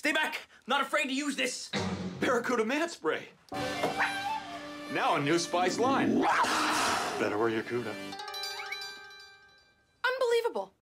Stay back! Not afraid to use this! Barracuda man spray. Now a new spice line. Better wear your Cuda. Unbelievable.